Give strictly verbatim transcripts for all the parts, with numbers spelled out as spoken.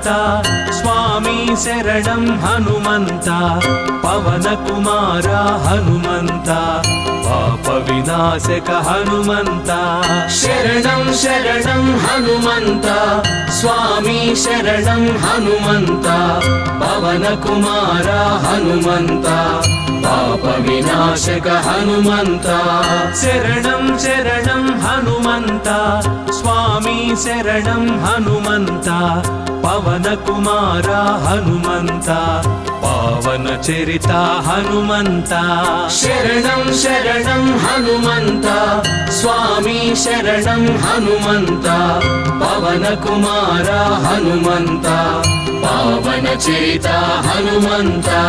हनुमन्ता स्वामी शरणं हनुमन्ता पवन कुमारा हनुमन्ता पाप विनाशक हनुमन्ता शरणं शरणं हनुमन्ता स्वामी शरणं हनुमन्ता पवन कुमारा हनुमन्ता पाप विनाशक हनुमन्ता शरणं शरणं हनुमन्ता स्वामी शरणं हनुमन्ता पवन कुमारा हनुमन्ता पावन चरिता हनुमन्ता शरणं शरणं हनुमन्ता स्वामी शरणं हनुमन्ता पवन कुमारा हनुमन्ता पावन चरिता हनुमन्ता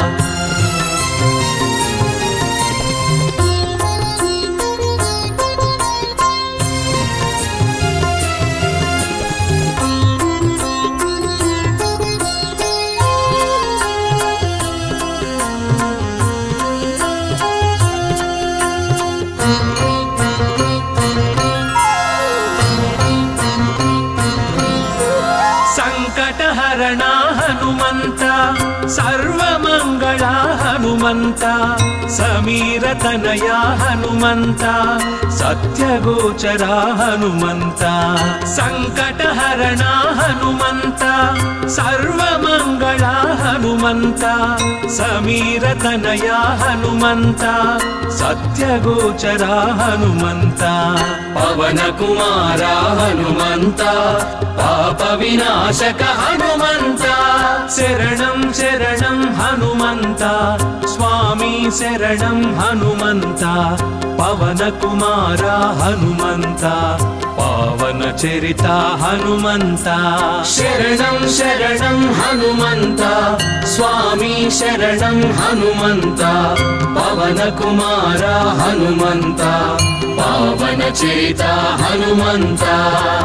संकटहरणा हनुमन्ता सर्वमंगला हनुमन्ता समीरतनया हनुमन्ता सत्यगोचरा हनुमन्ता संकटहरणा हनुमन्ता सर्वमंगला हनुमन्ता समीरतनया हनुमन्ता सत्यगोचरा हनुमन्ता पवन कुमारा हनुमन्ता पाप विनाशक हनुमन्ता शरणं शरणं हनुमन्ता स्वामी शरणं हनुमन्ता पवन कुमारा हनुमन्ता पावन चरिता हनुमन्ता शरणं शरणं हनुमन्ता स्वामी शरणं हनुमन्ता पवन कुमारा हनुमन्ता पावन चरिता हनुमन्ता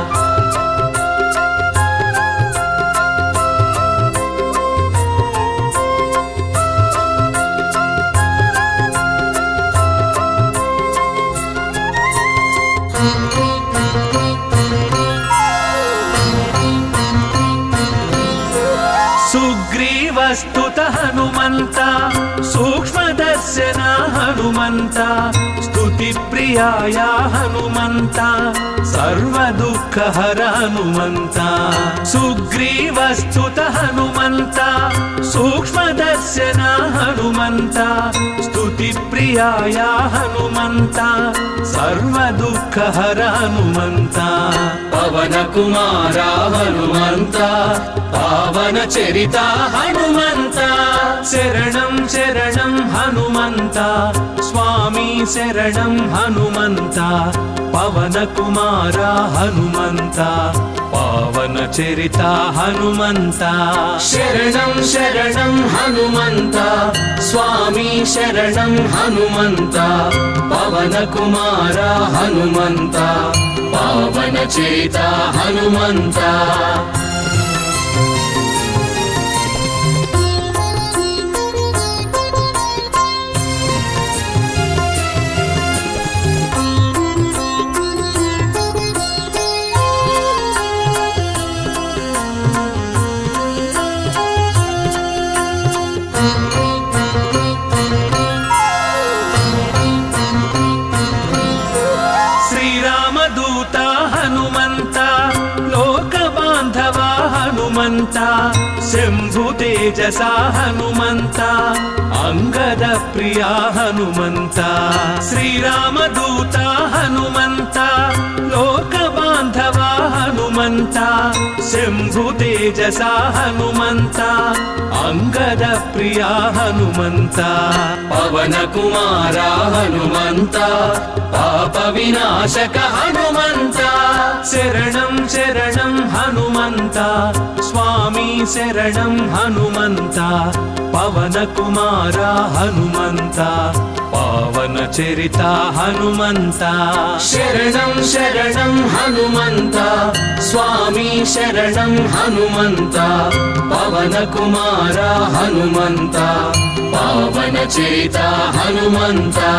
सुग्रीवस्तुत हनुमन्ता सूक्ष्मदर्शन हनुमन्ता स्तुतिप्रियाया हनुमन्ता सर्वदुःखहर हनुमन्ता सुग्रीवस्तुत हनुमन्ता सूक्ष्मदर्शन हनुमन्ता स्तुतिप्रियाया हनुमन्ता सर्वदुःखहर हनुमन्ता पवन कुमारा हनुमन्ता पावन चरिता हनुमन्ता शरणं शरणं हनुमन्ता स्वामी शरणं हनुमन्ता पवन कुमारा हनुमन्ता पावन चरिता हनुमन्ता शरणं शरणं हनुमन्ता स्वामी शरणं हनुमन्ता पवन कुमारा हनुमन्ता पावन चरिता हनुमन्ता श्रीरामदूता हनुमन्ता लोकबान्धवा हनुमन्ता शम्भुतेजसा हनुमन्ता अंगदप्रिया हनुमन्ता श्रीरामदूता हनुमन्ता लोकबान्धवा हनुमन्ता शम्भुतेजसा हनुमन्ता अंगदप्रिया हनुमन्ता पवन कुमारा हनुमन्ता पाप विनाशक हनुमन्ता शरणं शरणं हनुमन्ता स्वामी शरणं हनुमन्ता पवन कुमारा हनुमन्ता पावन चरिता हनुमन्ता शरणं शरणं हनुमन्ता स्वामी शरणं हनुमन्ता पवन कुमारा हनुमन्ता पावन चरिता हनुमन्ता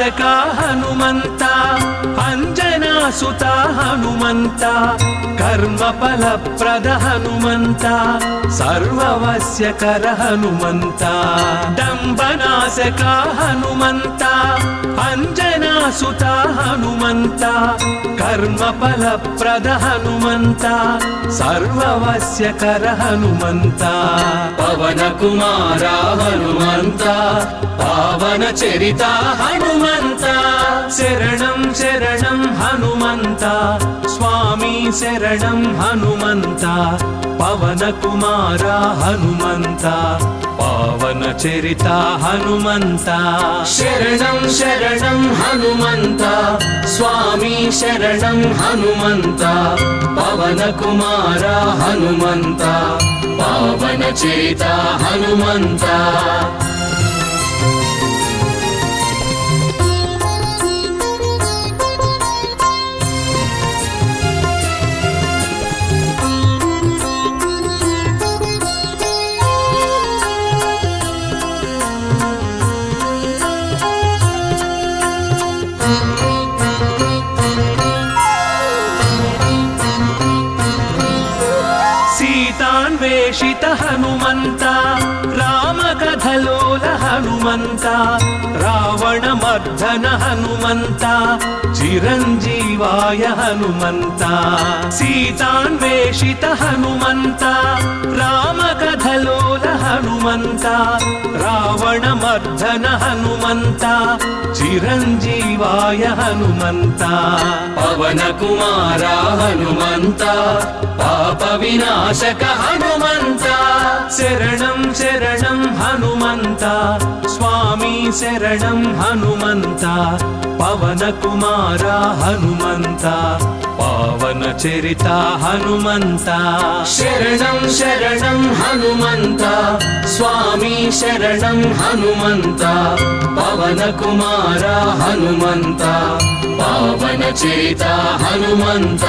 नाशक हनुमंत अंजना सुत हनुमंत कर्म फल प्रद हनुमंत सर्ववश्यकर हनुमंत दंभनाशक हनुमंत अंजना सुत हनुमंत कर्म फल प्रद हनुमंत सर्ववश्यकर हनुमंत पवन कुमार हनुमंत पावन चरिता हनुमंत शरणं शरणं हनुमंत स्वामी शरणं हनुमंत पवन कुमार हनुमंत पावन चरिता हनुमंत शरणं शरणं हनुमंत स्वामी शरणं हनुमंत पवन कुमार हनुमंत पावन चरिता हनुमंत सीतान्वेषित हनुमंत रामकथलोल हनुमंत रावणमर्दन हनुमंत चिरंजीवाय हनुमंत सीतान्वेषित हनुमंत रामकथलोल हनुमंत रावणमर्दन हनुमंत चिरंजीवाय हनुमंत पवन कुमार हनुमंत पाप विनाशक हनुमंत शरणं शरणं हनुमंत स्वामी शरणं हनुमंत पवन कुमार हनुमंत पावन चरिता हनुमंत शरणं शरणं हनुमंत स्वामी शरणं हनुमंत पवन कुमार हनुमंत पावन चरिता हनुमंत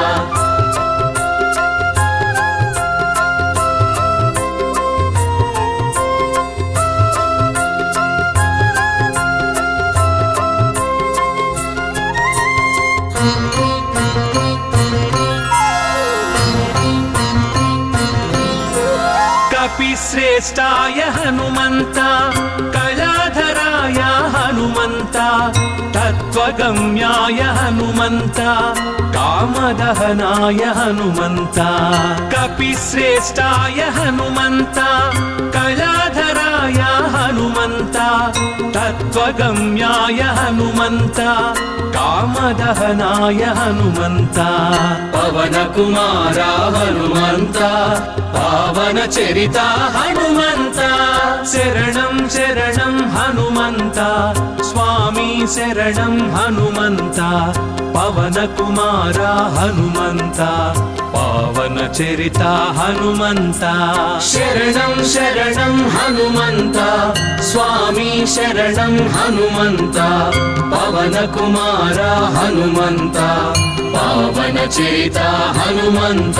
श्रेष्ठाय हनुमंत कलाधराय हनुमंत तत्वगम्याय हनुमंत कामदहनाय हनुमंत कपिश्रेष्ठाय हनुमंत कलाधराय हनुमंत तत्वगम्याय हनुमंत कामदहनाय हनुमंत पवन कुमार हनुमंत पावन चरिता हनुमंत शरणं शरणं हनुमंत स्वामी शरणं हनुमंत पवन कुमार हनुमंत पावन चरिता हनुमंत शरणं शरणं हनुमंत स्वामी शरणं हनुमंत पवन कुमार हनुमंत पावन चरिता हनुमंत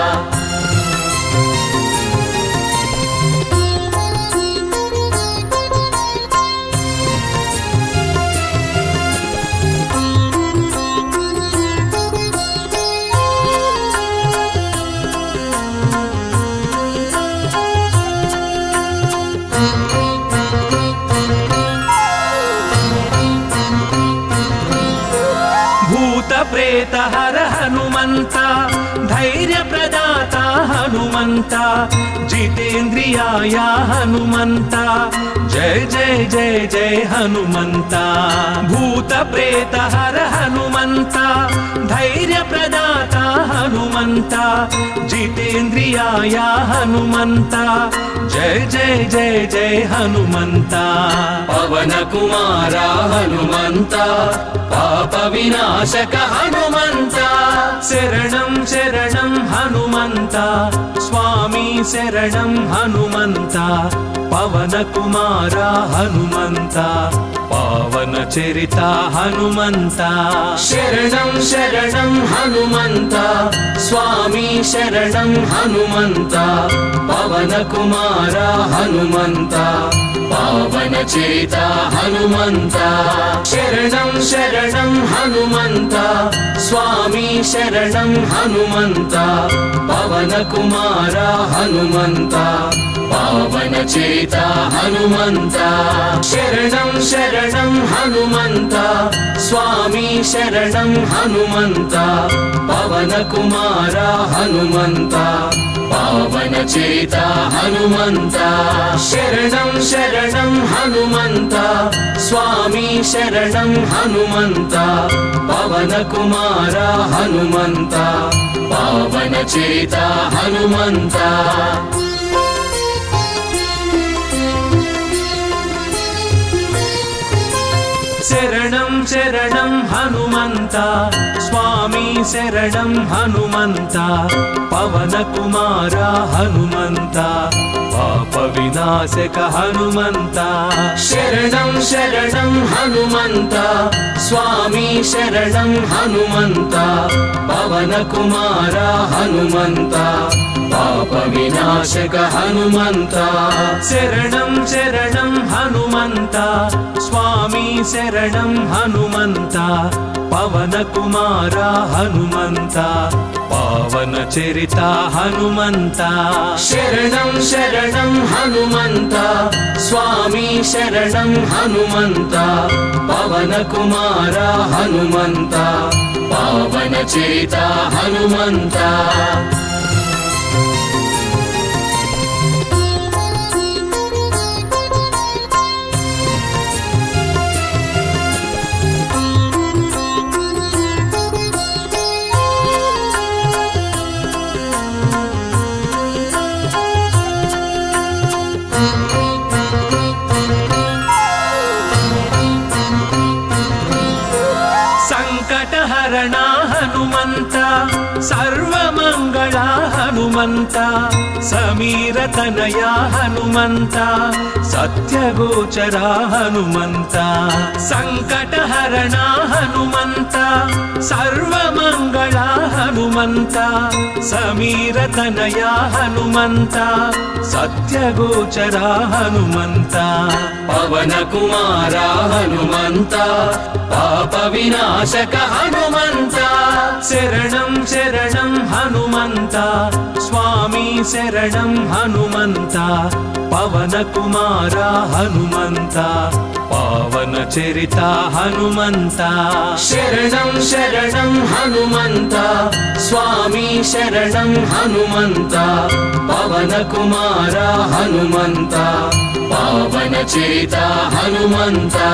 प्रेत हर हनुमंत धैर्य प्रदाता हनुमंत जितेंद्रियाय हनुमंत जय जय जय जय हनुमंत भूत प्रेत हर हनुमंत धैर्य प्रदाता हनुमंत जितेंद्रियाय हनुमंत जय जय जय जय हनुमंत पवन कुमार हनुमंत पाप विनाशक हनुमंत शरणं शरणं हनुमंत स्वामी शरणं हनुमंत पवन कुमार हनुमंत पावन चरिता हनुमंता शरणं शरणं हनुमंता स्वामी शरणं हनुमंता पवन कुमारा हनुमंता पावन चरिता हनुमंता शरणं शरणं हनुमंता स्वामी शरणं हनुमंता पवन कुमारा हनुमंता पावन चरिता हनुमंता शरणं शरणं हनुमंता स्वामी शरणं हनुमंता पवन कुमारा हनुमंता पावन चरिता हनुमंता शरणं शरणं हनुमंता स्वामी शरणं हनुमंता पवन कुमारा हनुमंता पावन चरिता हनुमंता शरणं शरणं हनुमंता स्वामी शरणं हनुमंता पवन कुमारा हनुमंता पाप विनाशक हनुमंता शरणं शरणं हनुमंता स्वामी शरणं हनुमंता पवन कुमारा हनुमंता पाप विनाशक हनुमंता शरणं शरणं हनुमंता स्वामी शरणं हनुमंता पवन कुमारा हनुमंता पावन चरिता हनुमंता शरणं शरणं हनुमंता स्वामी शरणं हनुमंता पवन कुमारा हनुमंता पावन चरिता हनुमंता संकटहरणा हनुमंता सर्वमंगला हनुमंता समीरतनया हनुमंता सत्यगोचरा हनुमंता संकटहरणा हनुमंता सर्वमंगला हनुमंता समीरतनया हनुमंता सत्यगोचरा हनुमंता पवन कुमारा हनुमंता पाप विनाशक हनुमंता शरणं शरणं हनुमंता स्वामी शरणं हनुमंता पवन कुमारा हनुमंता पावन चरिता हनुमंता शरणं शरणं हनुमंता स्वामी शरणं हनुमंता पवन कुमारा हनुमंता पावन चरिता हनुमंता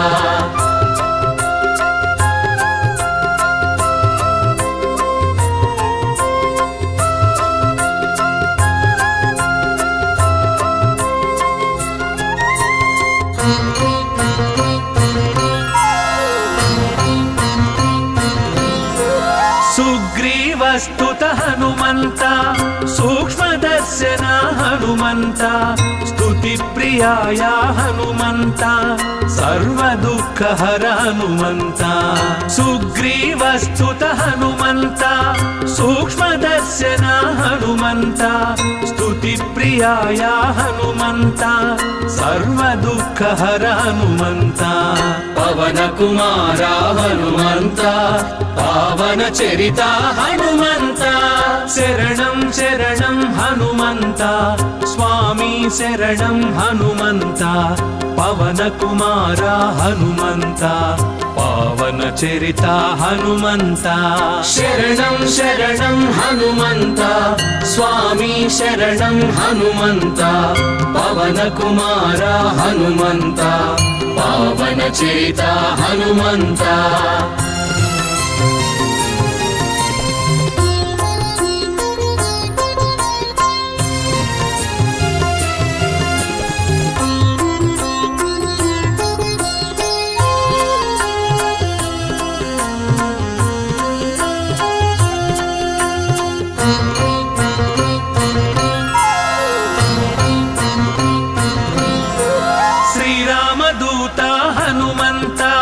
सुग्रीवस्तुत हनुमंता सूक्ष्मदर्शन हनुमंता स्तुति प्रियाया हनुमंता सर्वदुःखहर हनुमंता सुग्रीवस्तुत हनुमंता सूक्ष्मदर्शन हनुमंता स्तुति प्रियाया हनुमंता सर्वदुःखहर हनुमंता पवन कुमारा हनुमंता पावन चरिता हनुमंता शरणं शरणं हनुमंता स्वामी शरणं हनुमंता पवन कुमारा हनुमंता पावन चरिता हनुमंता शरणं शरणं हनुमंता स्वामी शरणं हनुमंता पवन कुमारा हनुमंता पावन चरिता हनुमंता श्रीरामदूता हनुमंता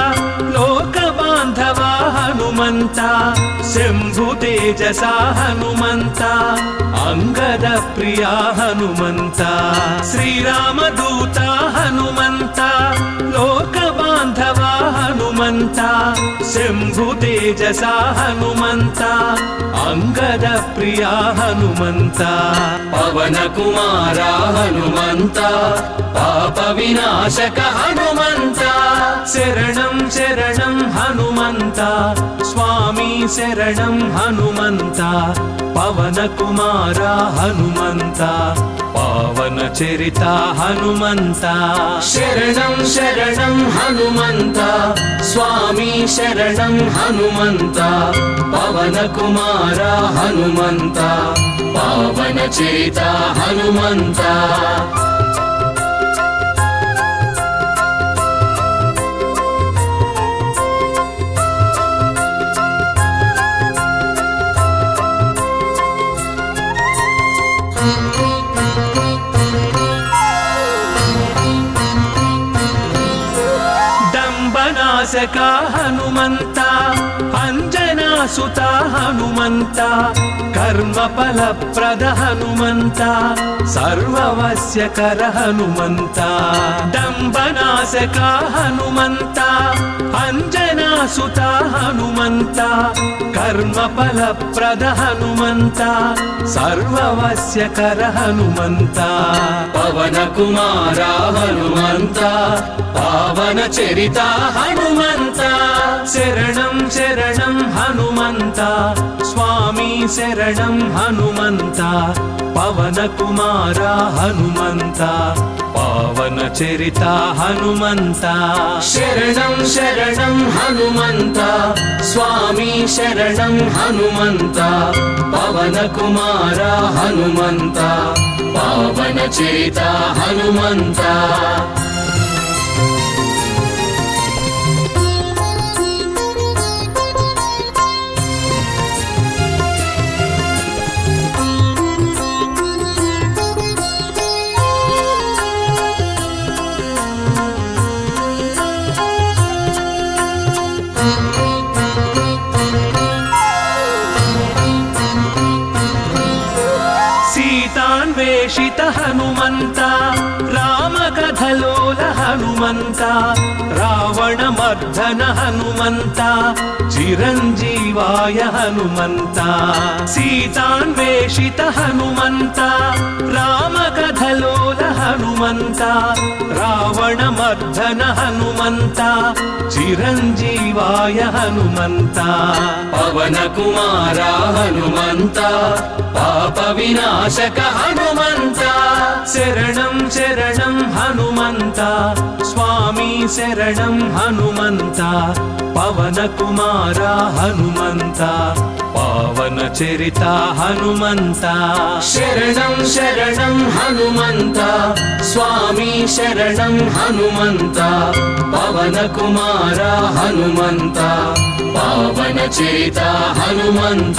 శంభు తేజస హనుమంత అంగద ప్రియ హనుమంత శ్రీరామదూత హనుమంత లోక బాంధవ హనుమంత శంభు తేజస హనుమంత అంగద ప్రియ హనుమంత పవన కుమార హనుమంత పాప వినాశక హనుమంత శరణం శరణం హనుమంత స్వామి శరణం హనుమంత పవన కుమార హనుమంత పావన చరిత హనుమంత శరణం శరణం హనుమంత స్వామి శరణం హనుమంత పవన కుమార హనుమంత పావన చరిత హనుమంత దంబనాశక హనుమంత అంజనాసుత హనుమంత కర్మఫల ప్రద హనుమంత సర్వవశ్యకర హనుమంత దంబనాశక హనుమంత అంజనాసుత హనుమంత కర్మఫల ప్రద హనుమంత సర్వవశ్యకర హనుమంత పవన కుమార హనుమంత పావన చరిత హనుమంత శరణం శరణం హనుమంత స్వామి శరణం హనుమంత పవన కుమార హనుమంత పావన చరిత హనుమంత శరణం శరణం హనుమంత స్వామి శరణం హనుమంత పవన కుమార హనుమంత పావన చరిత హనుమంత సీతాన్వేషిత హనుమంత రామకథలోల హనుమంత రావణమర్దన హనుమంత చిరంజీవాయ హనుమంత సీతాన్వేషిత హనుమంత రామకథలోల హనుమంత రావణమర్దన హనుమంత చిరంజీవాయ హనుమంత పవన కుమార హనుమంత పాప వినాశక హనుమంత శరణం శరణం హనుమంత స్వామి శరణం హనుమంత పవన కుమార హనుమంత పావన చరిత హనుమంత శరణం శరణం హనుమంత స్వామి శరణం హనుమంత పవన కుమార హనుమంత పావన చరిత హనుమంత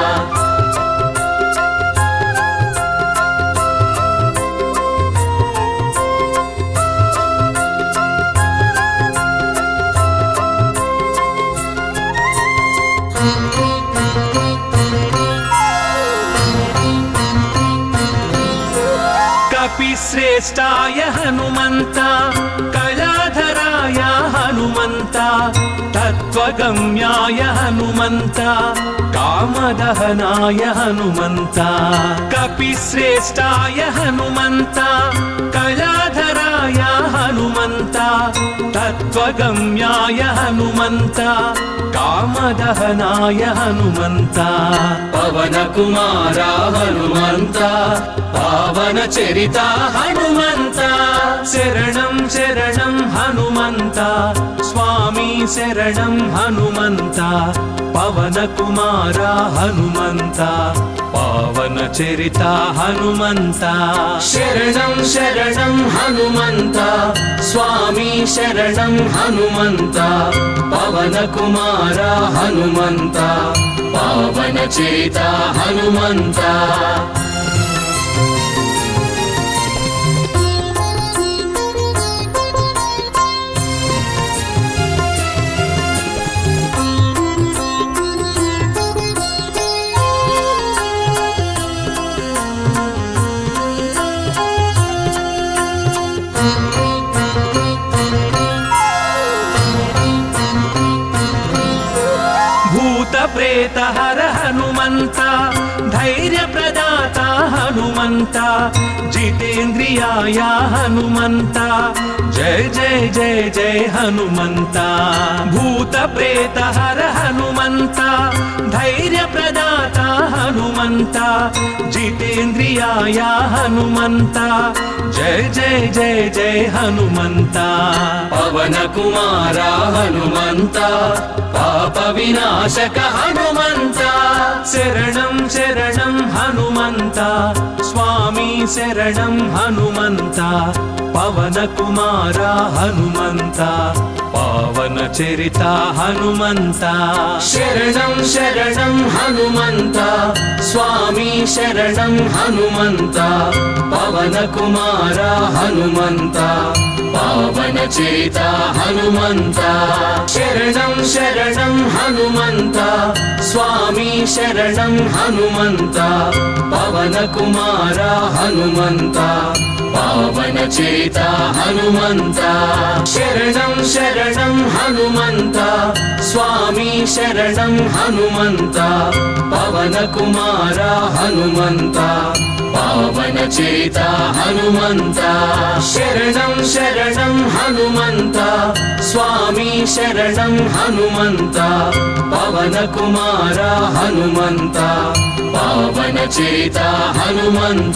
కపిశ్రేష్టాయ హనుమంత కళాధరాయ హనుమంత తత్వగమ్యాయ హనుమంత కామదహనాయ హనుమంత కపిశ్రేష్టాయ హనుమంత కళాధరాయ హనుమంత తత్వగమ్యాయ హనుమంత కామదహనాయ హనుమంత పవన కుమార హనుమంత పావన చరిత హనుమంత శరణం శరణం హనుమంత స్వామి శరణం హనుమంత పవన కుమార హనుమంత పావన చరిత హనుమంత శరణం శరణం హనుమంత స్వామి శరణం హనుమంత పవన కుమార హనుమంత పావన చరిత హనుమంత प्रेतहर हनुमंत धैर्य प्रदाता हनुमंत जितेन्द्रियाय हनुमंत जय जय जय जय हनुमंत भूत प्रेतहर हनुमंत धैर्य प्रदाता हनुमंत जितेन्द्रियाय हनुमंत जय जय जय जय हनुमंत पवन कुमार हनुमंत पाप विनाशक हनुमंत शरणं शरणं हनुमंत स्वामी शरणं हनुमंत पवन कुमार हनुमंत पावन चरिता हनुमंत शरणं शरणं हनुमंत स्वामी शरणं हनुमंत पवन कुमार हनुमंत पावन चरिता हनुमंत शरणं शरणं हनुमंत स्वामी शरणं हनुमंत पवन कुमार हनुमंत पावन चेता हनुमंत शरणं शरणं हनुमंत स्वामी शरणं हनुमंत पवन कुमार हनुमंत पावन चेता हनुमंत शरणं शरणं हनुमंत स्वामी शरणं हनुमंत पवन कुमार हनुमंत पावन चेता हनुमंत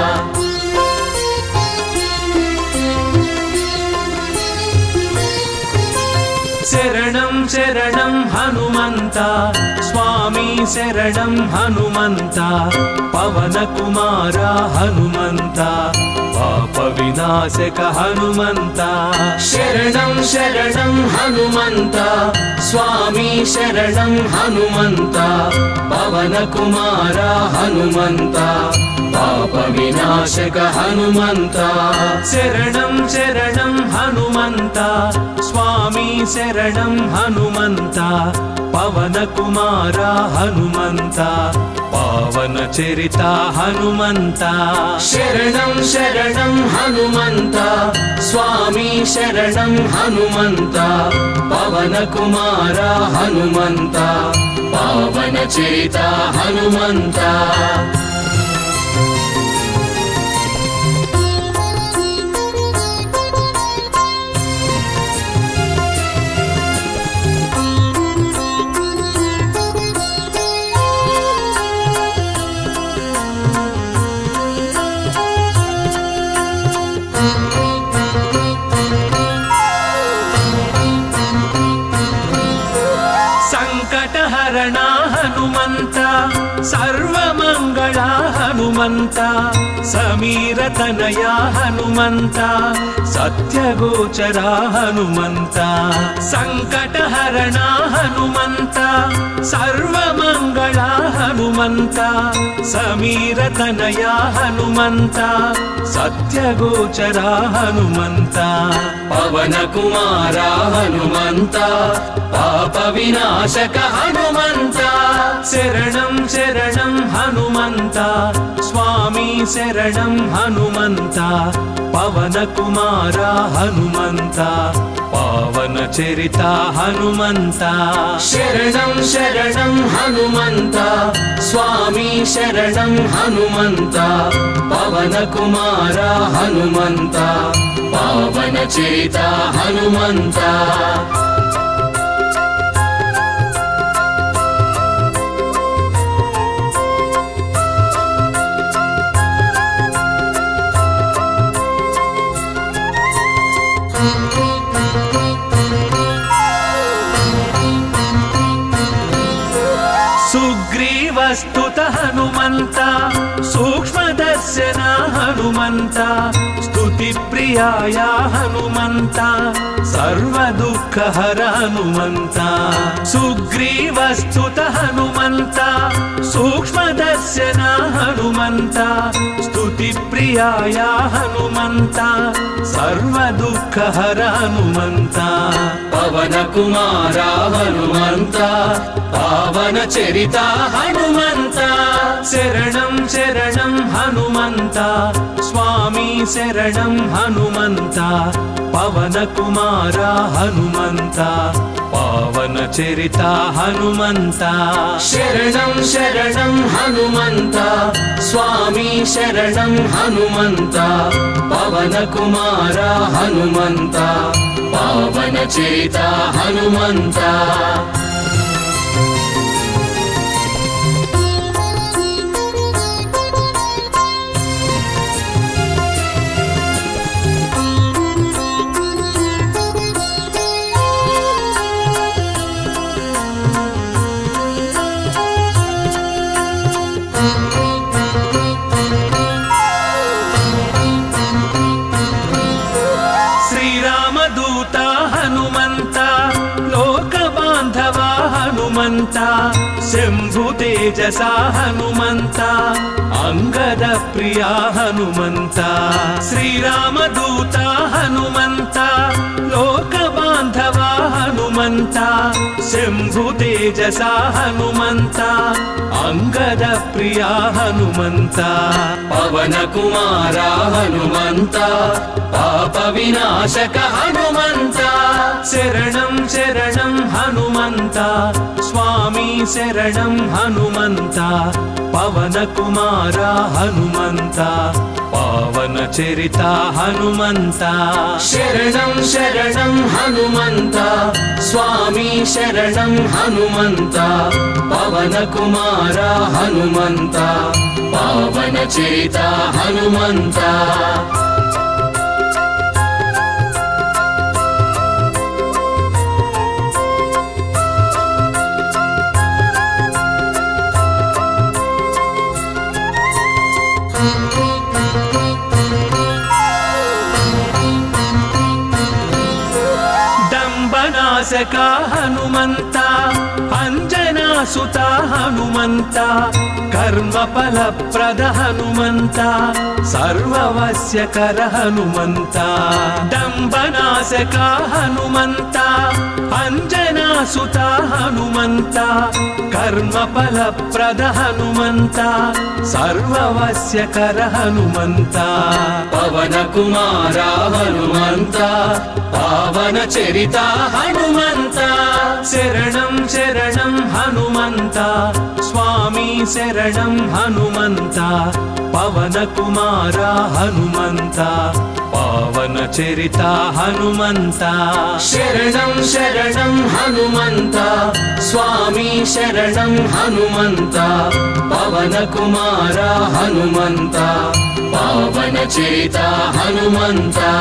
शरणं शरणं हनुमंत स्वामी शरणं हनुमंत पवन कुमार हनुमंत पाप विनाशक हनुमंत शरणं शरणं हनुमंत स्वामी शरणं हनुमंत पवन कुमार हनुमंत पाप विनाशक हनुमंत शरणं शरणं हनुमंत स्वामी शरणं हनुमंत पवन कुमार हनुमंत पावन चरिता हनुमंत शरणं शरणं हनुमंत स्वामी शरणं हनुमंत पवन कुमार हनुमंत पावन चरिता हनुमंत संकटहरणा हनुमंत सर्वमंगला हनुमंत समीरतनया हनुमंत सत्यगोचरा हनुमंत संकटहरणा हनुमंत सर्वमंगला हनुमंत समीरतनया हनुमंत सत्यगोचरा हनुमंत पवन कुमार हनुमंत पाप विनाशक हनुमंत शरणं शरणं हनुमंत स्वामी शरणं हनुमंत पवन कुमार हनुमंत पावन चरिता हनुमंत शरणं शरणं हनुमंत स्वामी शरणं हनुमंत पवन कुमार हनुमंत पावन चरिता हनुमंत सुग्रीवस्तुत हनुमंत सूक्ष्मदर्शन हनुमंत स्तुति प्रियाय हनुमंत सर्वदुःखहर हनुमंत सुग्रीवस्तुत हनुमंत सूक्ष्मदर्शन हनुमंत स्तुति प्रियाय हनुमंत सर्वदुःखहर हनुमंत पवन कुमार हनुमंत पावन चरिता हनुमंत शरणं शरणं हनुमंत स्वामी शरणं हनुमंत पवन कुमार हनुमंत पावन चरिता हनुमन्ता शरणं शरणं हनुमन्ता स्वामी शरणं हनुमन्ता पवन कुमारा हनुमन्ता पावन चरिता हनुमन्ता हनुमन्ता शम्भुतेजसा हनुमन्ता अंगद प्रिया हनुमन्ता श्रीरामदूता हनुमन्ता लोकबान्धवा हनुमन्ता शम्भुतेजसा हनुमन्ता अंगद प्रिया हनुमन्ता पवन कुमारा हनुमन्ता पाप विनाशक हनुमन्ता शरणं शरणं हनुमन्ता स्वामी शरणं हनुमन्ता पवन कुमारा हनुमन्ता पावन चरिता हनुमन्ता शरणं शरणं हनुमन्ता स्वामी शरणं हनुमन्ता पवन कुमारा हनुमन्ता पावन चरिता हनुमन्ता दंबनाशका हनुमन्ता अंजनासुता हनुमन्ता कर्मफलप्रद हनुमन्ता सर्ववश्यकर हनुमन्ता दंबनाशका हनुमन्ता अंजनासुता हनुमन्ता कर्मफलप्रद हनुमन्ता सर्ववश्यकर हनुमन्ता पवन कुमारा हनुमन्ता पावन चरिता हनुमन्ता शरणं शरणं हनुमन्ता स्वामी शरणं हनुमन्ता पवन कुमारा हनुमन्ता पावन चरिता हनुमन्ता शरणं शरणं हनुमन्ता स्वामी शरणं हनुमन्ता पवन कुमारा हनुमन्ता पावन चरिता हनुमन्ता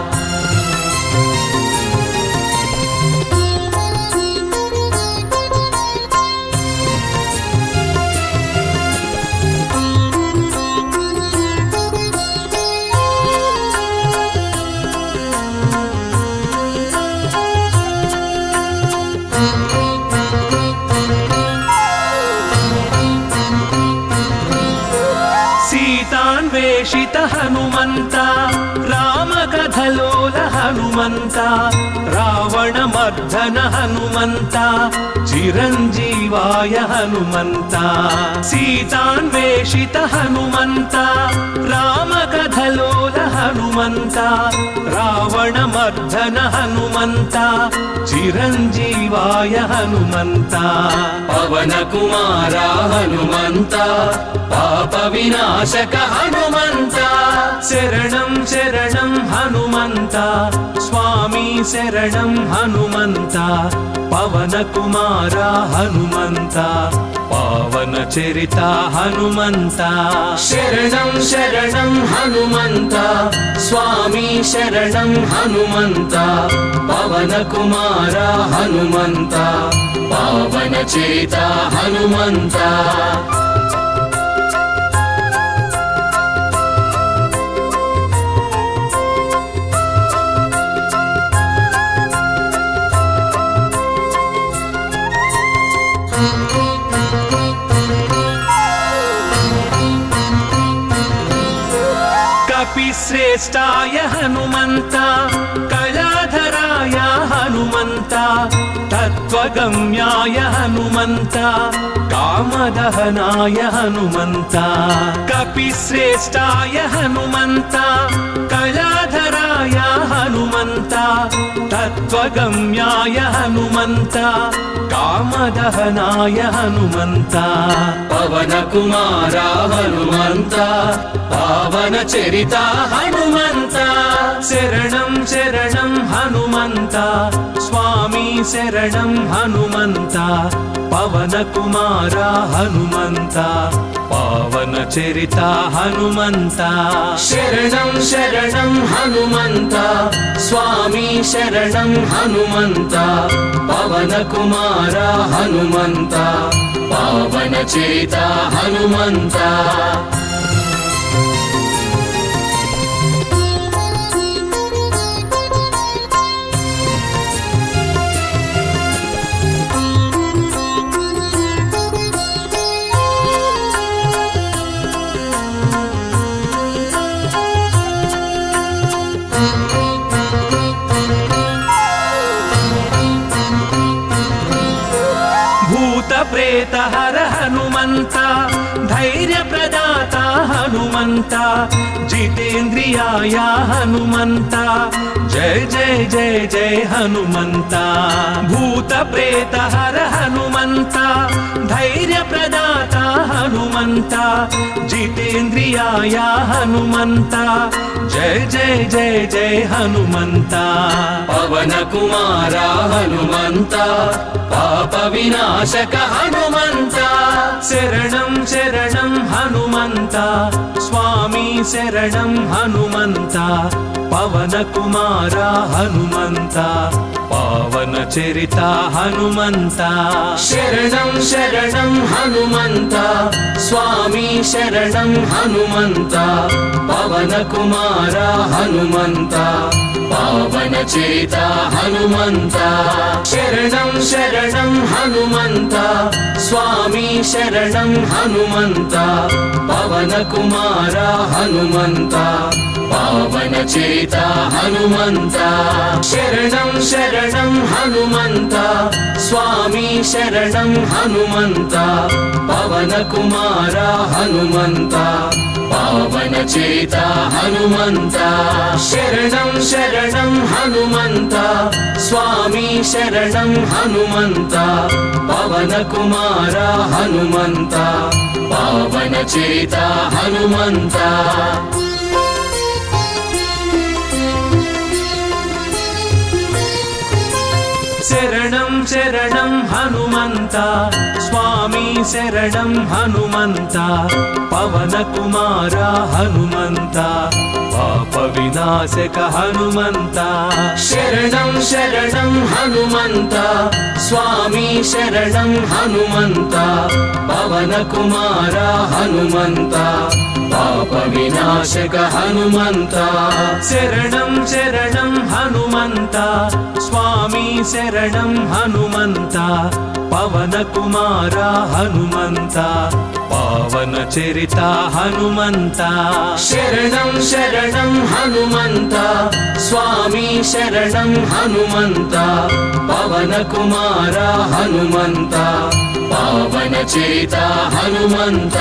सीतान्वेषित हनुमन्ता रामकथलोल हनुमन्ता रावणमर्दन हनुमन्ता चिरञ्जीवाय हनुमन्ता सीतान्वेषित हनुमन्ता रामकथलोल हनुमन्ता रावणमर्दन हनुमन्ता चिरञ्जीवाय हनुमन्ता पवन कुमारा हनुमन्ता पाप विनाशक हनुमन्ता शरणं शरणं हनुमन्ता स्वामी शरणं हनुमन्ता पवन कुमारा हनुमन्ता पावन चरिता हनुमन्ता शरणं शरणं हनुमन्ता स्वामी शरणं हनुमन्ता पवन कुमारा हनुमन्ता पावन चरिता हनुमन्ता कपिश्रेष्ठाय हनुमन्ता कलाधराय हनुमन्ता तत्त्वगम्याय हनुमन्त कामदहनाय हनुमन्त कपिश्रेष्ठाय हनुमन्त कलाधराय हनुमन्त तत्त्वगम्याय हनुमन्त कामदहनाय हनुमन्त पवनकुमार हनुमन्त पावनचरिता हनुमन्त शरणं शरणं हनुमन्त स्वामी शरणं हनुमन्त पवनकुमार हनुमन्त पावनचरिता हनुमन्त शरणं शरणं हनुमन्त स्वामी शरणं हनुमन्त पवनकुमार हनुमन्त पावनचरिता हनुमन्त प्रेतहर हनुमन्त धैर्य प्रदाता हनुमन्त जितेन्द्रियाय हनुमन्त जय जय जय जय हनुमन्त भूत प्रेतहर हनुमन्त धैर्य प्रदाता हनुमन्त जितेन्द्रियाय हनुमन्त जय जय जय जय हनुमन्त पवनकुमार हनुमन्त पाप विनाशक हनुमन्त शरणं शरणं हनुमन्त स्वामी शरणं हनुमन्त पवनकुमार हनुमन्त पावनचरिता हनुमन्त शरणं शरणं हनुमन्त स्वामी शरणं हनुमन्त पवनकुमार हनुमन्त पावनचरिता हनुमन्त शरणं शरणं हनुमन्त स्वामी शरणं हनुमन्त पवनकुमार हनुमन्त पावनचरिता हनुमन्त शरणं शरणं हनुमन्त स्वामी शरणं हनुमन्त पवनकुमार हनुमन्त पावनचरिता हनुमन्त शरणं शरणं हनुमन्त स्वामी शरणं हनुमन्त पवनकुमार हनुमन्त पावनचरिता हनुमन्त शरणं शरणं हनुमन्त स्वामी शरणं हनुमन्त पवनकुमार हनुमन्त पाप विनाशक हनुमन्त शरणं शरणं हनुमन्त स्वामी शरणं हनुमन्त पवनकुमार हनुमन्त पाप विनाशक हनुमन्त शरणं शरणं हनुमन्त स्वामी शरणं हनुमन्त पवनकुमार हनुमन्त पावनचरिता हनुमन्त शरणं शरणं हनुमन्त स्वामी शरणं हनुमन्त पवनकुमार हनुमन्त पावनचरिता हनुमन्त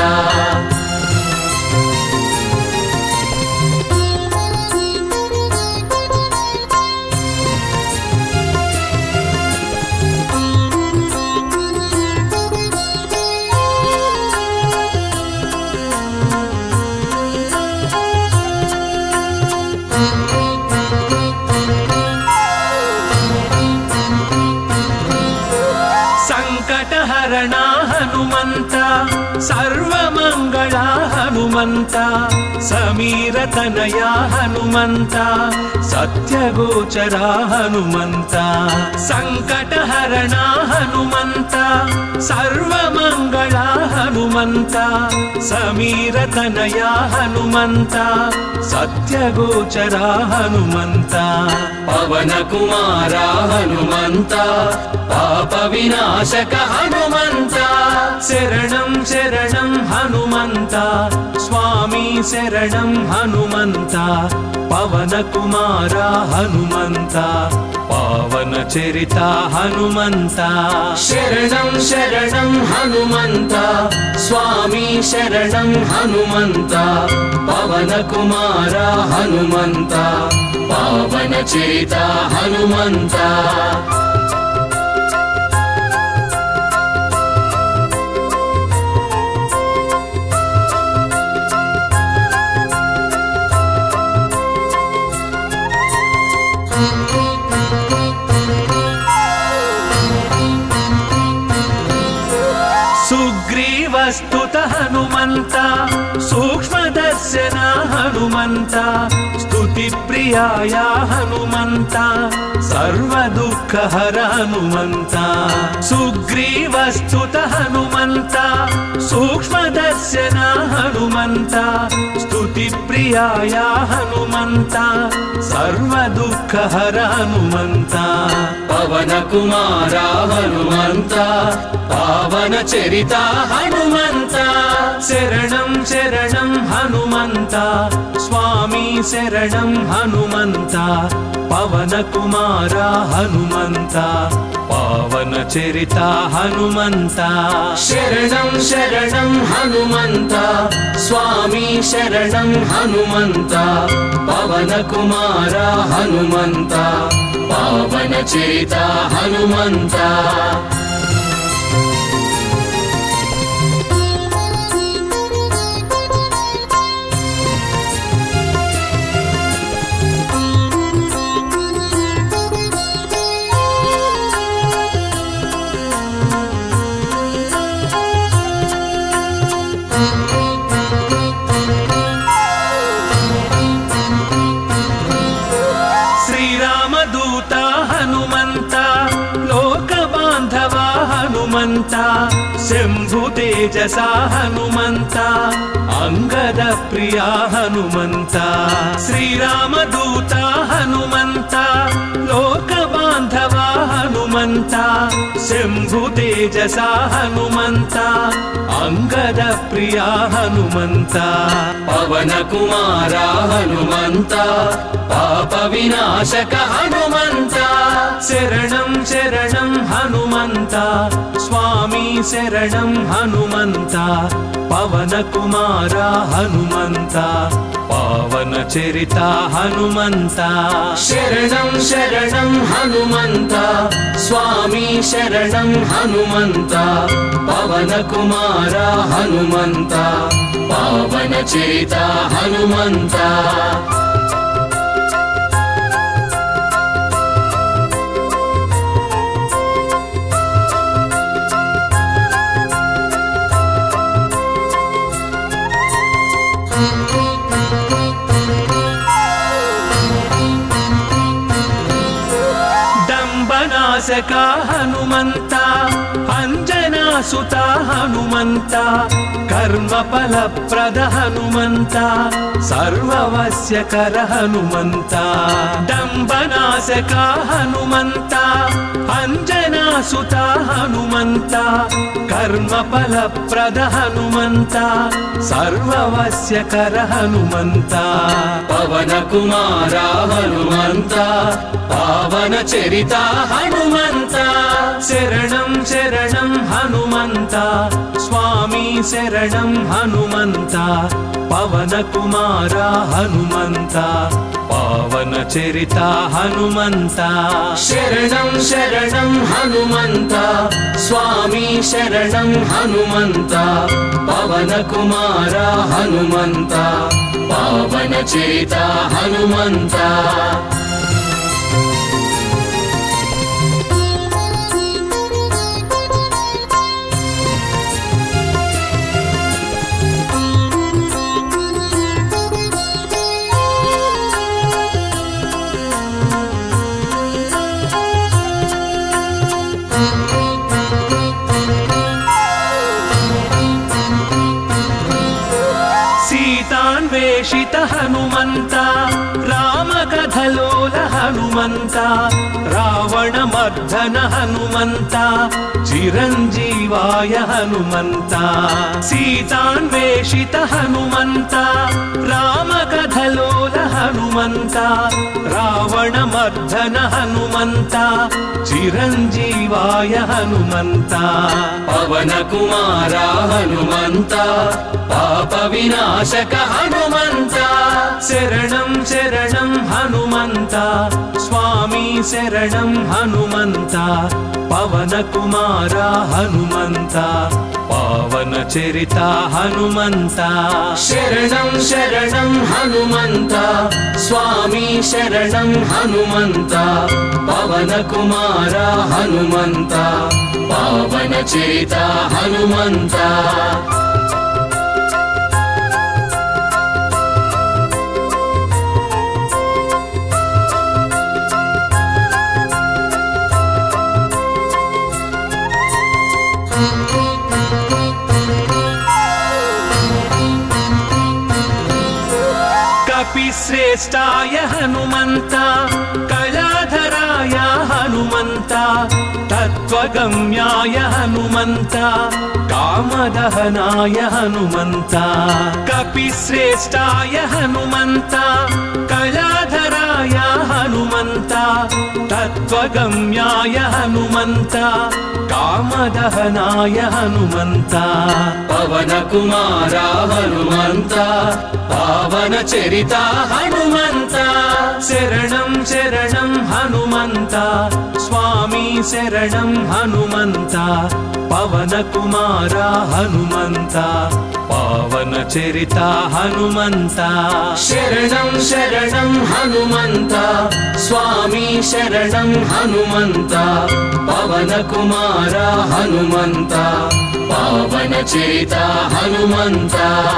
संकटहरणा हनुमन्त सर्वमङ्गला हनुमन्त समीरतनया हनुमन्त सत्यगोचरा हनुमन्त संकटहरणा हनुमन्त सर्वमङ्गला हनुमन्त समीरतनया हनुमन्त सत्यगोचरा हनुमन्त पवनकुमार हनुमन्त पाप विनाशक हनुमन्त शरणं शरणं हनुमन्त स्वामी शरणं हनुमन्त पवनकुमार हनुमन्त పావన చరిత హనుమంత శరణం శరణం హనుమంత స్వామి శరణం హనుమంత పవన కుమార హనుమంత పావన చరిత హనుమంత సుగ్రీవస్తుత హనుమంత సూక్ష్మదర్శన హనుమంత స్తుతి ప్రియాయ హనుమంత సర్వదుఃఖహర హనుమంత సుగ్రీవస్తుత హనుమంత సూక్ష్మదర్శన హనుమంత స్తుతి ప్రియాయ హనుమంత సర్వదుఃఖహర హనుమంత పవన కుమార హనుమంత పావన చరిత హనుమంత శరణం శరణం హనుమంత స్వామి శరణం హనుమంత పవన కుమార హనుమంత పావన చరిత హనుమంత శరణం శరణం హనుమంత స్వామి శరణం హనుమంత పవన కుమార హనుమంత పావన చరిత హనుమంత శ్రీరామదూత హనుమంత లోక బాంధవ హనుమంత శంభు తేజస హనుమంత అంగద ప్రియ హనుమంత శ్రీరామదూత హనుమంత లోక బాంధవ హనుమంత శంభు తేజస హనుమంత అంగద ప్రియ హనుమంత పవన కుమార హనుమంత పాప వినాశక హనుమంత శరణం శరణం హనుమంత స్వామి శరణం హనుమంత పవన కుమార హనుమంత పావన చరిత హనుమంత శరణం శరణం హనుమంత స్వామి శరణం హనుమంత పవన కుమార హనుమంత పావన చరిత హనుమంత దంబనాశక హనుమంత అంజనాసుత హనుమంత కర్మఫల ప్రద హనుమంత సర్వవశ్యకర హనుమంత దంబనాశక హనుమంత అంజనాసుత హనుమంత కర్మఫల ప్రద హనుమంత సర్వవశ్యకర హనుమంత పవన కుమార హనుమంత పావన చరిత హనుమంత శరణం శరణం హనుమంత స్వామి శరణం హనుమంత పవన కుమార హనుమంత పావన చరిత హనుమంత శరణం శరణం హనుమంత స్వామి శరణం హనుమంత పవన కుమార హనుమంత పావన చరిత హనుమంత సీతాన్వేషిత హనుమంత రామకథలోల హనుమంత రావణ మర్దన హనుమంత చిరంజీవాయ హనుమంత సీతాన్వేషిత హనుమంత రామకథలోల హనుమంత రావణమర్దన హనుమంత చిరంజీవాయ హనుమంత పవన కుమార హనుమంత పాప వినాశక హనుమంత శరణం శరణం హనుమంత స్వామి శరణం హనుమంత పవన కుమార హనుమంత పావన చరిత హనుమంత శరణం శరణం హనుమంత స్వామి శరణం హనుమంత పవన కుమార హనుమంత పావన చరిత హనుమంత శ్రేష్టాయ హనుమంత కళాధరాయ హనుమంత తత్వగమ్యాయ హనుమంత కామదహనాయ హనుమంత కపిశ్రేష్టాయ హనుమంత కళాధరాయ హనుమంత తత్వగమ్యాయ హనుమంత కామదహనాయ హనుమంత పవన కుమార హనుమంత పావన చరిత హనుమంత శరణం శరణం హనుమంత స్వామి శరణం హనుమంత పవన కుమార హనుమంత పావన చరిత హనుమంత శరణం శరణం హనుమంత స్వామి శరణం హనుమంత పవన కుమార హనుమంత పావన చరిత హనుమంత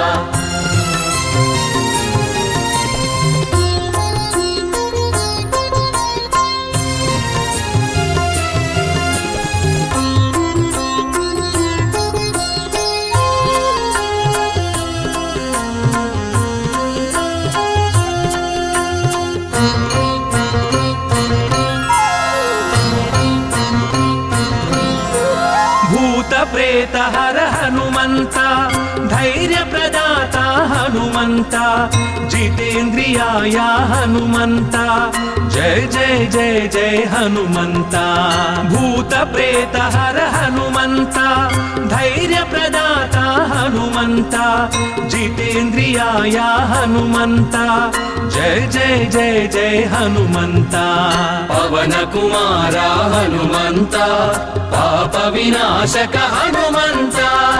ప్రేత హర హనుమంత ధైర్య ప్రదాత హనుమంత జితేంద్రియాయ హనుమంత జయ జయ జయ జయ హనుమంత భూత ప్రేత హర హనుమంత ధైర్య ప్రదాత హనుమంత జితేంద్రియాయ హనుమంత జయ జయ జయ జయ హనుమంత పవన కుమార హనుమంత పాప వినాశక హనుమంత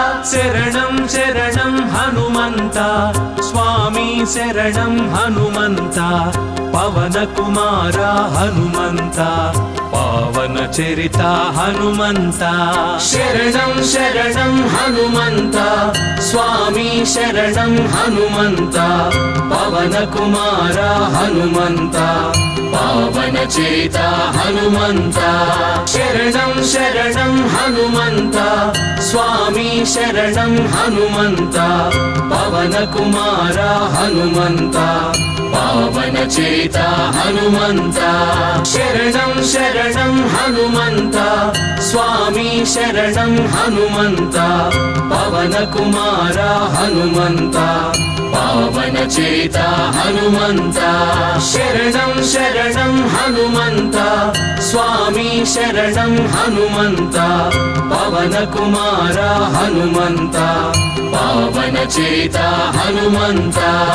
శరణం శరణం హనుమంత స్వామి శరణం హనుమంత పవన కుమార హనుమంత పావన చరిత హనుమంత శరణం శరణం హనుమంత స్వామి శరణం హనుమంత పవన కుమార హనుమంత పావన చరిత హనుమంత శరణం శరణం హనుమంత స్వామి శరణం హనుమంత పవన కుమార హనుమంత పావన చరిత హనుమంత శరణం శరణం హనుమంత స్వామి శరణం హనుమంత పవన కుమార హనుమంత పావన చరిత హనుమంత శరణం శరణం హనుమంత స్వామి శరణం హనుమంత పవన కుమార హనుమంత పావన చరిత హనుమంత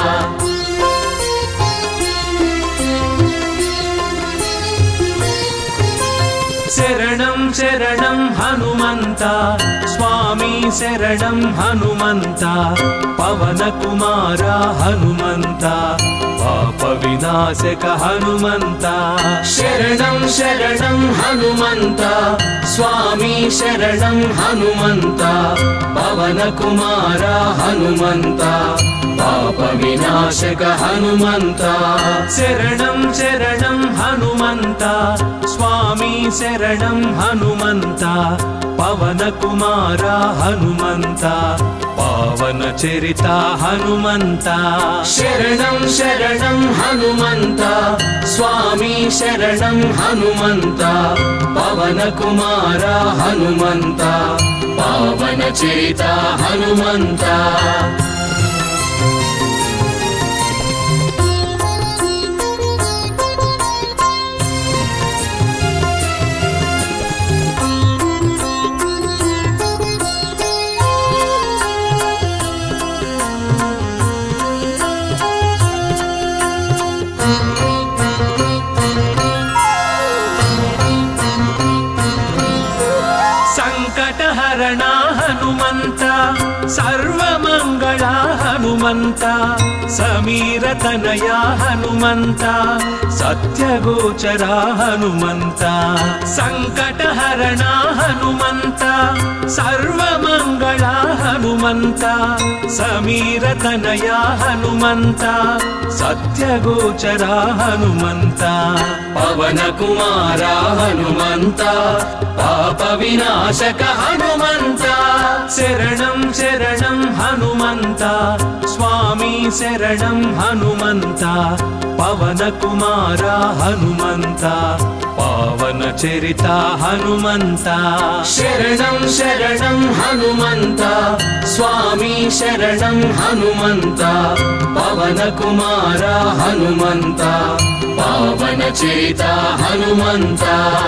శరణం శరణం హనుమంత స్వామి శరణం హనుమంత పవన కుమార హనుమంత పాప వినాశక హనుమంత శరణం శరణం హనుమంత స్వామి శరణం హనుమంత పవన కుమార హనుమంత పాప వినాశక హనుమంత శరణం శరణం హనుమంత స్వామి శరణం హనుమంత పవన కుమార హనుమంత పావన చరిత హనుమంత శరణం శరణం హనుమంత స్వామి శరణం హనుమంత పవన కుమార హనుమంత పావన చరిత హనుమంత ಸರ್ವಮಂಗಳ ಹನುಮಂತ ಸಮೀರತನಯ ಹನುಮಂತ ಸತ್ಯಗೋಚರ ಹನುಮಂತ ಸಂಕಟಹರಣ ಹನುಮಂತ ಸರ್ವಮಂಗಳ ಹನುಮಂತ ಸಮೀರತನಯ ಹನುಮಂತ ಸತ್ಯಗೋಚರ ಹನುಮಂತ ಪವನ ಕುಮಾರ ಹನುಮಂತ ಪಾಪ ವಿನಾಶಕ ಹನುಮಂತ ಶರಣಂ ಶರಣಂ ಹನುಮಂತ ಸ್ವಾಮಿ ಶರಣಂ ಹನುಮಂತ ಪವನ ಕುಮಾರ ಹನುಮಂತ ಪಾವನ ಚರಿತ ಹನುಮಂತ ಶರಣಂ ಶರಣಂ ಹನುಮಂತ ಸ್ವಾಮಿ ಶರಣಂ ಹನುಮಂತ ಪವನ ಕುಮಾರ ಹನುಮಂತ ಪಾವನ ಚರಿತ ಹನುಮಂತ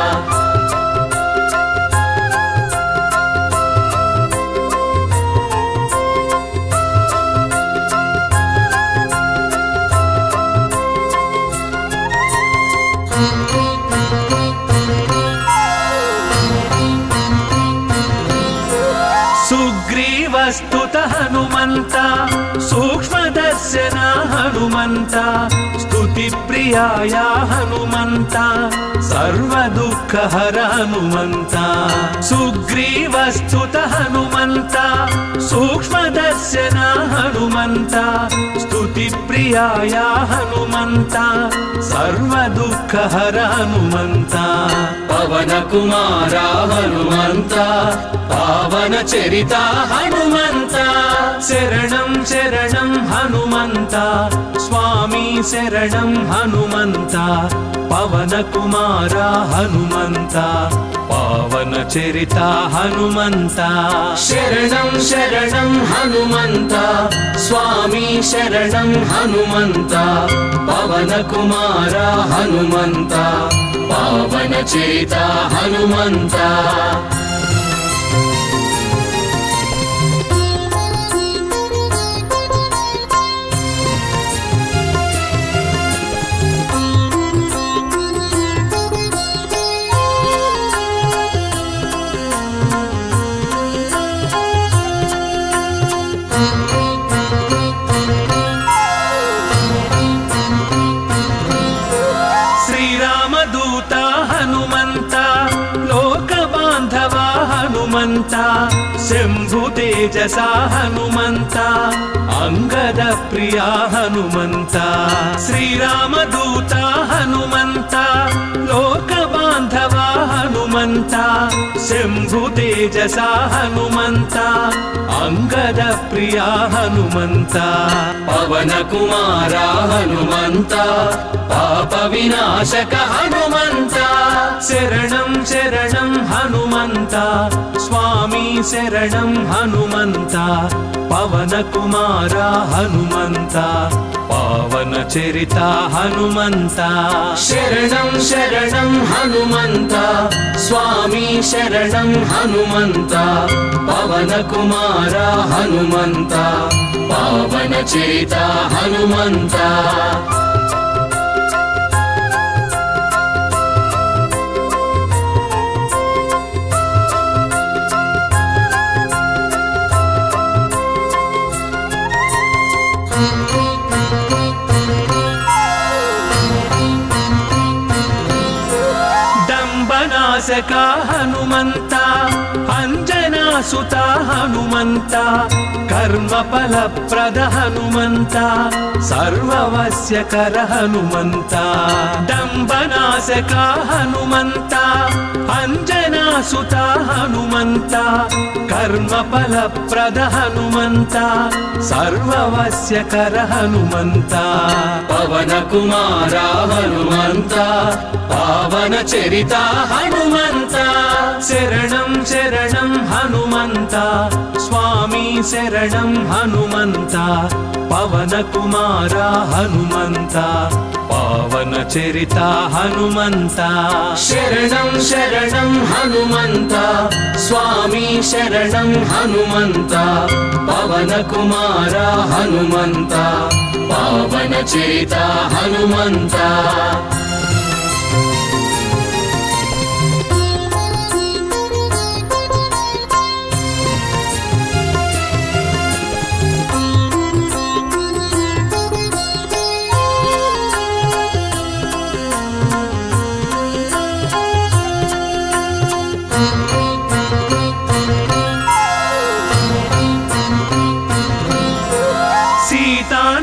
ಸುಗ್ರೀವಸ್ತುತ ಹನುಮಂತ ಸೂಕ್ಷ್ಮದರ್ಶನ ಹನುಮಂತ ಸ್ತುತಿ ಪ್ರಿಯಾಯ ಹನುಮಂತ ಸರ್ವ ದುಃಖ ಹರ ಹನುಮಂತ ಸುಗ್ರೀವಸ್ತುತ ಹನುಮಂತ ಸೂಕ್ಷ್ಮದರ್ಶನ ಹನುಮಂತ ಸ್ತುತಿ ಪ್ರಿಯಾಯ ಹನುಮಂತ ಸರ್ವ ದುಃಖ ಹರ ಹನುಮಂತ ಪವನ ಕುಮಾರ ಹನುಮಂತ ಪಾವನ ಚರಿತ ಹನುಮಂತ ಶರಣಂ ಶರಣಂ ಹನುಮಂತ ಸ್ವಾಮಿ ಶರಣಂ ಹನುಮಂತ ಪವನ ಕುಮಾರ ಹನುಮಂತ ಪಾವನ ಚರಿತ ಹನುಮಂತ ಶರಣಂ ಶರಣಂ ಹನುಮಂತ ಸ್ವಾಮಿ ಶರಣಂ ಹನುಮಂತ ಪವನ ಕುಮಾರ ಹನುಮಂತ ಪಾವನ ಚರಿತ ಹನುಮಂತ ಶ್ರೀರಾಮದೂತ ಹನುಮಂತ ಲೋಕ ಬಾಂಧವ ಹನುಮಂತ ಶಂಭು ತೇಜಸ ಹನುಮಂತ ಅಂಗದ ಪ್ರಿಯ ಹನುಮಂತ ಶ್ರೀರಾಮದೂತ ಹನುಮಂತ ಲೋಕ ಬಾಂಧವ ಹನುಮಂತ ಶಂಭು ತೇಜಸ ಹನುಮಂತ ಅಂಗದ ಪ್ರಿಯ ಹನುಮಂತ ಪವನ ಕುಮಾರ ಹನುಮಂತ ಪಾಪ ವಿನಾಶಕ ಹನುಮಂತ ಶರಣಂ ಶರಣಂ ಹನುಮಂತ ಸ್ವಾಮಿ ಶರಣಂ ಹನುಮಂತ ಪವನ ಕುಮಾರ ಹನುಮಂತ ಪಾವನ ಚರಿತ ಹನುಮಂತ ಶರಣಂ ಶರಣಂ ಹನುಮಂತ ಸ್ವಾಮಿ ಶರಣಂ ಹನುಮಂತ ಪವನ ಕುಮಾರ ಹನುಮಂತ ಪಾವನ ಚರಿತ ಹನುಮಂತ ದಂಬನಾಶಕ ಹನುಮಂತ ಅಂಜನಾಸುತ ಹನುಮಂತ ಕರ್ಮ ಫಲಪ್ರದ ಹನುಮಂತ ಸರ್ವವಶ್ಯಕರ ಹನುಮಂತ ದಂಬನಾಶಕ ಹನುಮಂತ ಅಂಜನಾಸುತ ಹನುಮಂತ ಕರ್ಮ ಫಲಪ್ರದ ಹನುಮಂತ ಸರ್ವವಶ್ಯಕರ ಹನುಮಂತ ಪವನ ಕುಮಾರ ಹನುಮಂತ ಪಾವನ ಚರಿತ ಹನುಮಂತ ಶರಣಂ ಶರಣಂ ಹನುಮಂತ ಸ್ವಾಮಿ ಶರಣಂ ಹನುಮಂತ ಪವನ ಕುಮಾರ ಹನುಮಂತ ಪಾವನ ಚರಿತ ಹನುಮಂತ ಶರಣಂ ಶರಣಂ ಹನುಮಂತ ಸ್ವಾಮಿ ಶರಣಂ ಹನುಮಂತ ಪವನ ಕುಮಾರ ಹನುಮಂತ ಪಾವನ ಚರಿತ ಹನುಮಂತ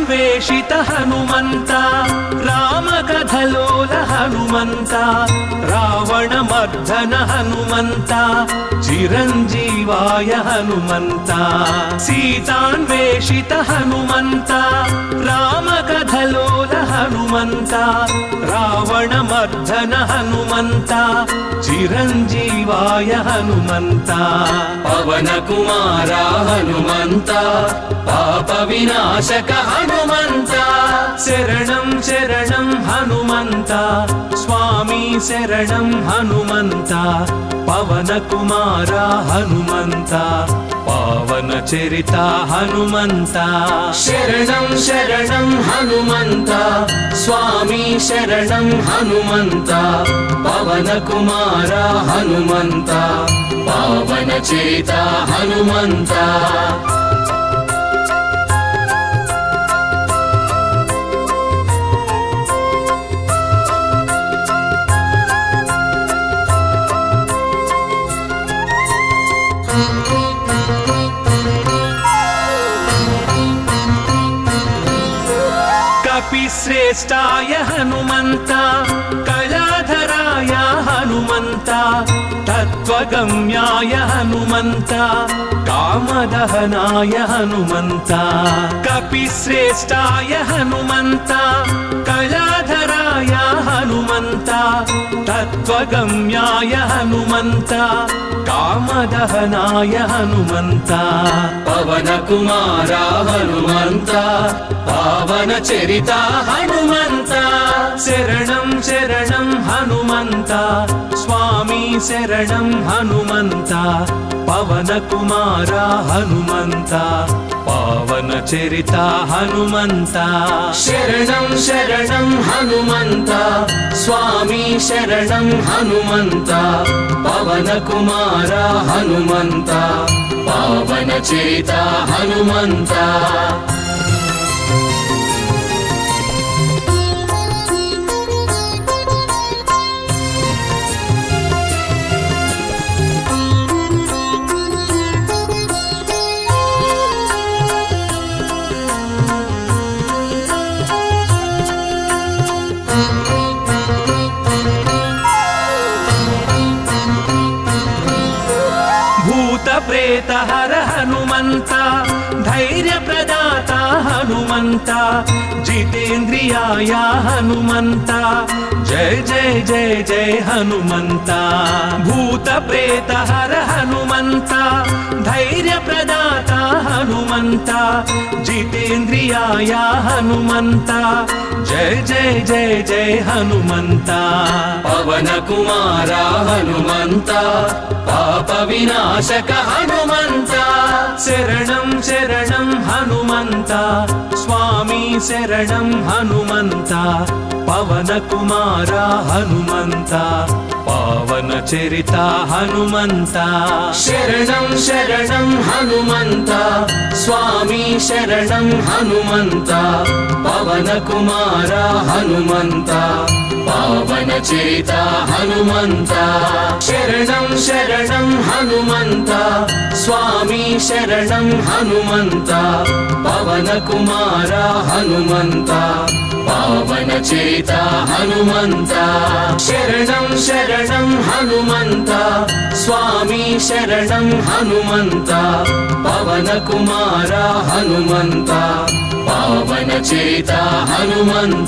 సీతాన్వేషిత హనుమంత రామకథలోల హనుమంత రావణమర్దన హనుమంత చిరంజీవాయ హనుమంత సీతాన్వేషిత హనుమంత రామకథలోల హనుమంత రావణమర్దన హనుమంత చిరంజీవాయ హనుమంత పవన కుమార హనుమంత పాప వినాశక హనుమంత శరణం శరణం హనుమంత స్వామి శరణం హనుమంత పవన కుమార హనుమంత పావన చరిత హనుమంత శరణం శరణం హనుమంత స్వామి శరణం హనుమంత పవన కుమార హనుమంత పావన చరిత హనుమంత శ్రేష్టాయ హనుమంత కళాధరాయ హనుమంత తత్వగమ్యాయ హనుమంత కామదహనాయ హనుమంత కపిశ్రేష్టాయ హనుమంత కళాధరాయ హనుమంత తత్వగమ్యాయ హనుమంత కామదహనాయ హనుమంత పవన కుమార హనుమంత పావన చరిత హనుమంత శరణం శరణం హనుమంత స్వామి శరణం హనుమంత పవన కుమార హనుమంత పావన చరిత హనుమంత శరణం శరణం హనుమంత స్వామి శరణం హనుమంత పవన కుమార హనుమంత పావన చరిత హనుమంత ప్రేత హర హనుమంత ధైర్య ప్రదాత హనుమంత జితేంద్రియాయ హనుమంత జయ జయ జయ జయ హనుమంత భూత ప్రేత హర హనుమంత ధైర్య ప్రదాత హనుమంత జితేంద్రియాయ హనుమంత జయ జయ జయ జయ హనుమంత పవన కుమార హనుమంత పాప వినాశక హనుమంత శరణం శరణం హనుమంత స్వామి శరణం హనుమంత పవన కుమార హనుమంత పావన చరిత హనుమంత శరణం శరణం హనుమంత స్వామి శరణం హనుమంత పవన కుమార హనుమంత పావన చరిత హనుమంత శరణం శరణం హనుమంత స్వామి శరణం హనుమంత పవన కుమార హనుమంత పావన చరిత హనుమంత శరణం శరణం హనుమంత స్వామి శరణం హనుమంత పవన కుమార హనుమంత పావన చరిత హనుమంత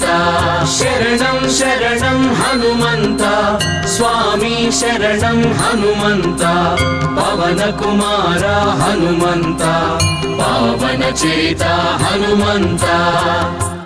శరణం శరణం హనుమంత స్వామి శరణం హనుమంత పవన కుమార హనుమంత పావన చరిత హనుమంత